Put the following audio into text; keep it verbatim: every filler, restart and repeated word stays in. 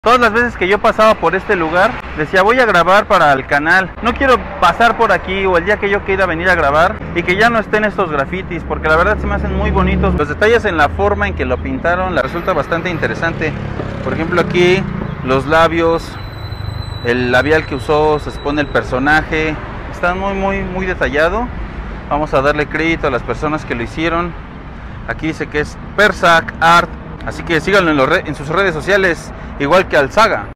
Todas las veces que yo pasaba por este lugar, decía voy a grabar para el canal. No quiero pasar por aquí o el día que yo quiera venir a grabar y que ya no estén estos grafitis, porque la verdad se me hacen muy bonitos. Los detalles en la forma en que lo pintaron la resulta bastante interesante. Por ejemplo aquí los labios, el labial que usó, se expone el personaje. Está muy muy muy detallado. Vamos a darle crédito a las personas que lo hicieron. Aquí dice que es Persac Art. Así que síganlo en, los re en sus redes sociales, igual que al Saga.